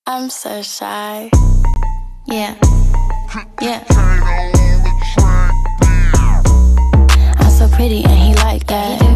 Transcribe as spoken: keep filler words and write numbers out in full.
I'm so shy. Yeah, yeah. I'm so pretty and he like that.